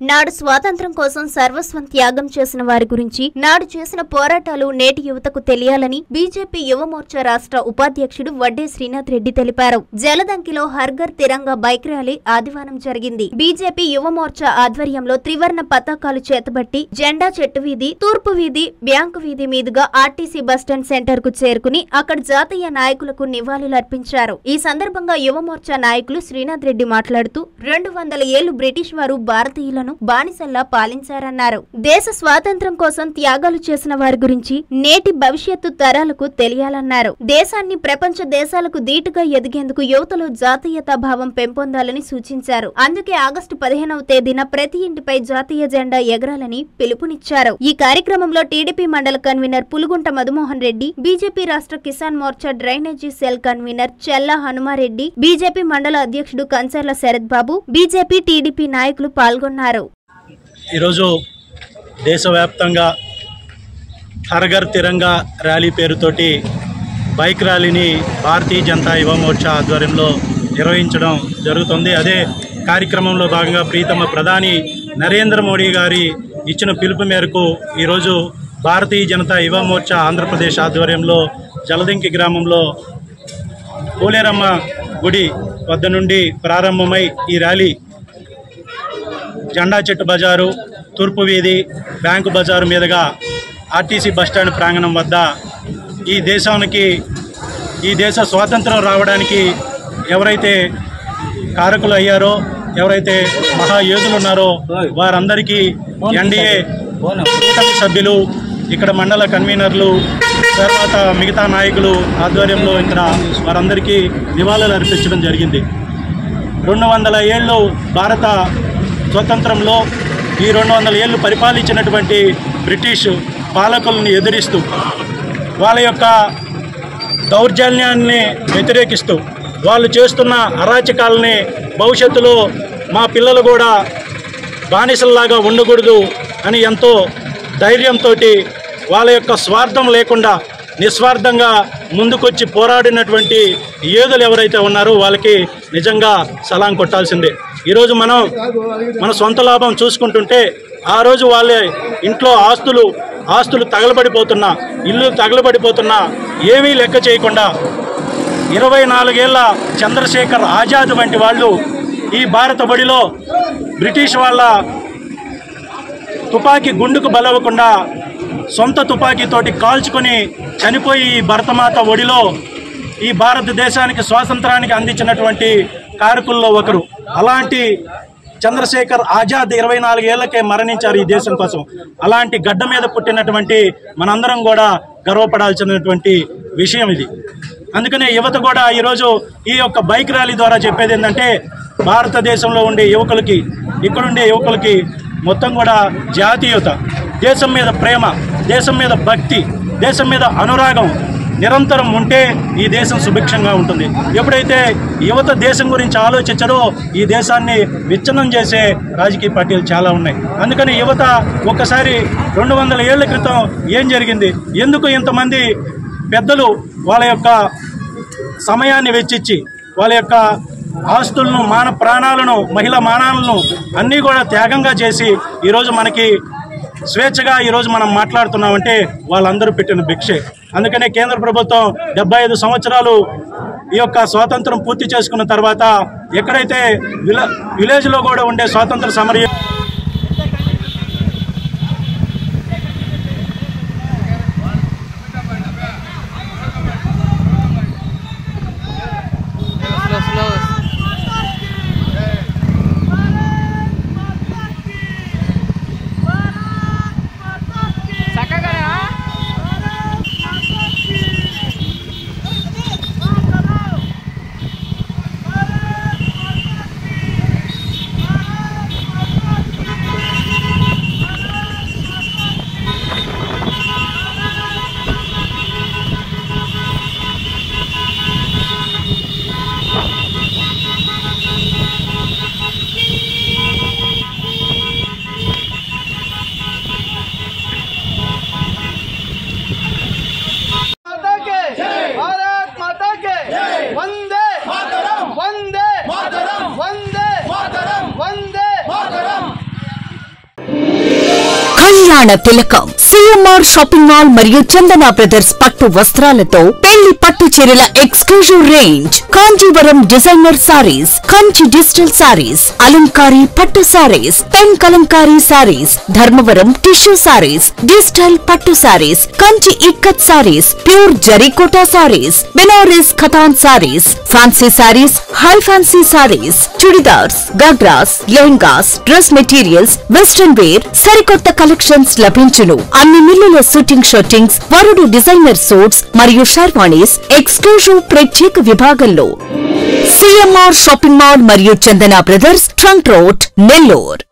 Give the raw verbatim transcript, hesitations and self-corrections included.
నాడు స్వాతంత్ర్యం కోసం సర్వస్వం త్యాగం చేసిన వారి గురించి, నాడు చేసిన పోరాటాలు నేటి యువతకు తెలియాలని బీజేపీ యువమోర్చా రాష్ట్ర ఉపాధ్యక్షుడు వడ్డే శ్రీనాథ్ రెడ్డి తెలిపారు. జలదంకిలో హర్ఘర్ తిరంగా బైక్ ర్యాలీ ఆదివారం జరిగింది. బీజేపీ యువమోర్చా ఆధ్వర్యంలో త్రివర్ణ పతాకాలు చేతబట్టి జెండా చెట్టు వీధి, తూర్పు వీధి, బ్యాంకు వీధి మీదుగా ఆర్టీసీ బస్టాండ్ సెంటర్ కు చేరుకుని అక్కడ జాతీయ నాయకులకు నివాళులర్పించారు. ఈ సందర్భంగా యువమోర్చా నాయకులు శ్రీనాథ్ రెడ్డి మాట్లాడుతూ రెండు వందల ఏళ్లు బ్రిటిష్ వారు భారతీయులను బానిసల్లా పాలించారన్నారు. దేశ స్వాతంత్ర్యం కోసం త్యాగాలు చేసిన వారి గురించి నేటి భవిష్యత్తు తరాలకు తెలియాలన్నారు. దేశాన్ని ప్రపంచ దేశాలకు ధీటుగా ఎదిగేందుకు యువతలో జాతీయతా భావం పెంపొందాలని సూచించారు. అందుకే ఆగస్టు పదిహేనవ తేదీన ప్రతి ఇంటిపై జాతీయ జెండా ఎగరాలని పిలుపునిచ్చారు. ఈ కార్యక్రమంలో టీడీపీ మండల కన్వీనర్ పులుగుంట మధుమోహన్ రెడ్డి, బీజేపీ రాష్ట్ర Kisan Morcha drainage cell convener Chella Hanumareddy, BJP మండల అధ్యక్షుడు కంచర్ల శరత్ బాబు, బీజేపీ టీడీపీ నాయకులు పాల్గొన్నారు. ఈరోజు దేశవ్యాప్తంగా హర్ఘర్ తిరంగా ర్యాలీ పేరుతోటి బైక్ ర్యాలీని భారతీయ జనతా యువ మోర్చా ఆధ్వర్యంలో నిర్వహించడం జరుగుతుంది. అదే కార్యక్రమంలో భాగంగా ప్రీతమ ప్రధాని నరేంద్ర మోడీ గారి ఇచ్చిన పిలుపు మేరకు ఈరోజు భారతీయ జనతా యువ మోర్చా ఆంధ్రప్రదేశ్ ఆధ్వర్యంలో జలదంకి గ్రామంలో పోలేరమ్మ గుడి వద్ద నుండి ప్రారంభమై ఈ ర్యాలీ జెండా చెట్టు బజారు, తూర్పు వీధి, బ్యాంకు బజారు మీదుగా ఆర్టీసీ బస్టాండ్ ప్రాంగణం వద్ద ఈ దేశానికి ఈ దేశ స్వాతంత్రం రావడానికి ఎవరైతే కారకులు అయ్యారో, ఎవరైతే మహాయోధులు ఉన్నారో వారందరికీ ఎన్డీఏ కూటమి సభ్యులు, ఇక్కడ మండల కన్వీనర్లు, తర్వాత మిగతా నాయకులు ఆధ్వర్యంలో ఇక్కడ వారందరికీ నివాళులు అర్పించడం జరిగింది. రెండు వందల ఏళ్ళు భారత స్వతంత్రంలో ఈ రెండు వందల ఏళ్ళు పరిపాలించినటువంటి బ్రిటిష్ పాలకులను ఎదిరిస్తూ వాళ్ళ యొక్క దౌర్జన్యాన్ని వ్యతిరేకిస్తూ వాళ్ళు చేస్తున్న అరాచకాలని భవిష్యత్తులో మా పిల్లలు కూడా బానిసల్లాగా ఉండకూడదు అని ఎంతో ధైర్యంతో వాళ్ళ యొక్క స్వార్థం లేకుండా నిస్వార్థంగా ముందుకొచ్చి పోరాడినటువంటి యోధులు ఎవరైతే ఉన్నారో వాళ్ళకి నిజంగా సలాం కొట్టాల్సిందే. ఈరోజు మనం మన సొంత లాభం చూసుకుంటుంటే ఆ రోజు వాళ్ళ ఇంట్లో ఆస్తులు ఆస్తులు తగలబడిపోతున్నా, ఇల్లు తగలబడిపోతున్నా ఏమీ లెక్క చేయకుండా ఇరవై నాలుగేళ్ల చంద్రశేఖర్ ఆజాద్ వంటి వాళ్ళు ఈ భారత బడిలో బ్రిటిష్ వాళ్ళ తుపాకీ గుండుకు బలవకుండా సొంత తుపాకీతోటి కాల్చుకొని చనిపోయి ఈ భరతమాత ఒడిలో ఈ భారతదేశానికి స్వాతంత్రానికి అందించినటువంటి కారకుల్లో ఒకరు. అలాంటి చంద్రశేఖర్ ఆజాద్ ఇరవై నాలుగేళ్లకే మరణించారు ఈ దేశం కోసం. అలాంటి గడ్డ మీద పుట్టినటువంటి మనందరం కూడా గర్వపడాల్సినటువంటి విషయం ఇది. అందుకనే యువత కూడా ఈరోజు ఈ యొక్క బైక్ ర్యాలీ ద్వారా చెప్పేది ఏంటంటే, భారతదేశంలో ఉండే యువకులకి, ఇక్కడుండే యువకులకి మొత్తం కూడా జాతీయత, దేశం మీద ప్రేమ, దేశం మీద భక్తి, దేశం మీద అనురాగం నిరంతరం ఉంటే ఈ దేశం సుభిక్షంగా ఉంటుంది. ఎప్పుడైతే యువత దేశం గురించి ఆలోచించరో ఈ దేశాన్ని విచ్ఛిన్నం చేసే రాజకీయ పార్టీలు చాలా ఉన్నాయి. అందుకని యువత ఒక్కసారి రెండు వందల ఏళ్ల క్రితం ఏం జరిగింది, ఎందుకు ఇంతమంది పెద్దలు వాళ్ళ యొక్క సమయాన్ని వెచ్చించి వాళ్ళ యొక్క ఆస్తులను, మాన ప్రాణాలను, మహిళా మానాలను అన్నీ కూడా త్యాగంగా చేసి ఈరోజు మనకి స్వేచ్ఛగా ఈరోజు మనం మాట్లాడుతున్నామంటే వాళ్ళందరూ పెట్టిన భిక్షే. అందుకనే కేంద్ర ప్రభుత్వం డెబ్బై ఐదు సంవత్సరాలు ఈ యొక్క స్వాతంత్రం పూర్తి చేసుకున్న తర్వాత ఎక్కడైతే విల విలేజ్లో కూడా ఉండే స్వాతంత్ర సమర కళ్యాణ తిలకం సిఎంఆర్ షాపింగ్ మాల్ మరియు చందన బ్రదర్స్ పట్టు వస్త్రాలతో పెళ్లి పట్టు చీరల exclusive range, Kanjeevaram designer saris, Kanchi digital saris, Alankari పట్టు saris, pen Kalamkari saris, Dharmavaram tissue saris, digital పట్టు saris, Kanchi ikkat saris, pure Zarikota saris, Banaras Katan saris, fancy saris, high fancy saris, churidars, ghagras, lehengas, dress materials, western wear, సరికొత్త కలెక్షన్స్ లభించును. అన్ని మిల్లుల షూటింగ్ షర్టింగ్స్, వరుడు డిజైనర్ సూట్స్ మరియు షర్వాణీస్ ఎక్స్క్లూజివ్ ప్రత్యేక విభాగంలో. సిఎంఆర్ షాపింగ్ మాల్ మరియు Chandana brothers, trunk road, Nellore.